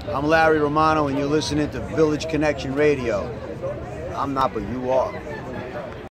I'm Larry Romano, and you're listening to Village Connection Radio. I'm not, but you are.